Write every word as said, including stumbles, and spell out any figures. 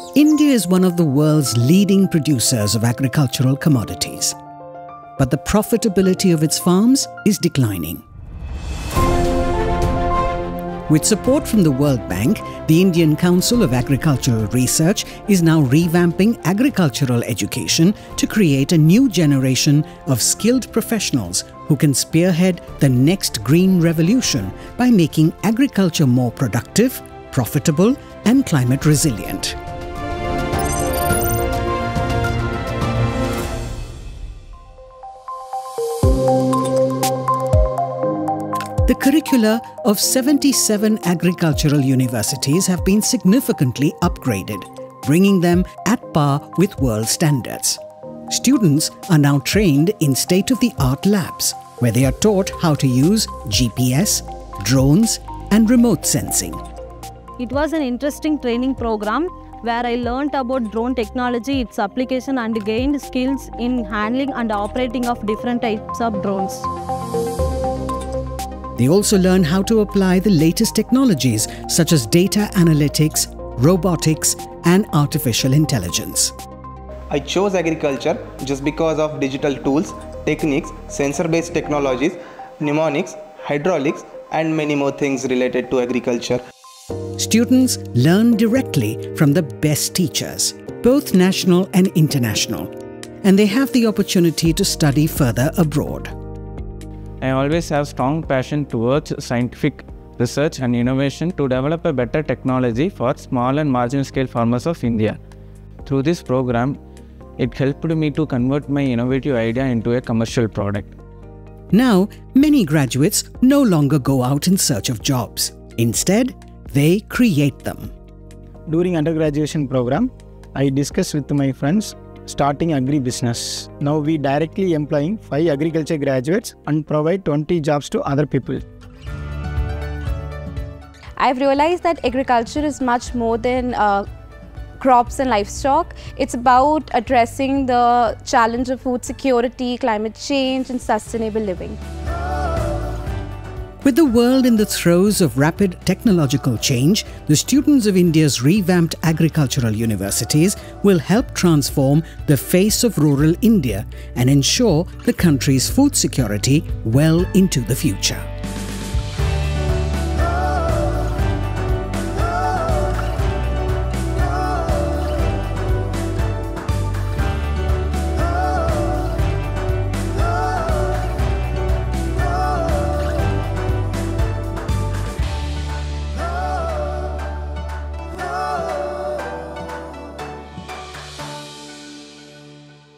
India is one of the world's leading producers of agricultural commodities. But the profitability of its farms is declining. With support from the World Bank, the Indian Council of Agricultural Research is now revamping agricultural education to create a new generation of skilled professionals who can spearhead the next green revolution by making agriculture more productive, profitable, and climate resilient. The curricula of seventy-seven agricultural universities have been significantly upgraded, bringing them at par with world standards. Students are now trained in state-of-the-art labs, where they are taught how to use G P S, drones, and remote sensing. It was an interesting training program where I learned about drone technology, its application, and gained skills in handling and operating of different types of drones. They also learn how to apply the latest technologies such as data analytics, robotics, and artificial intelligence. I chose agriculture just because of digital tools, techniques, sensor-based technologies, mnemonics, hydraulics, and many more things related to agriculture. Students learn directly from the best teachers, both national and international, and they have the opportunity to study further abroad. I always have strong passion towards scientific research and innovation to develop a better technology for small and marginal scale farmers of India. Through this program, it helped me to convert my innovative idea into a commercial product. Now, many graduates no longer go out in search of jobs. Instead, they create them. During undergraduation program, I discussed with my friends starting agri-business. Now we directly employing five agriculture graduates and provide twenty jobs to other people. I've realized that agriculture is much more than uh, crops and livestock. It's about addressing the challenge of food security, climate change, and sustainable living. With the world in the throes of rapid technological change, the students of India's revamped agricultural universities will help transform the face of rural India and ensure the country's food security well into the future.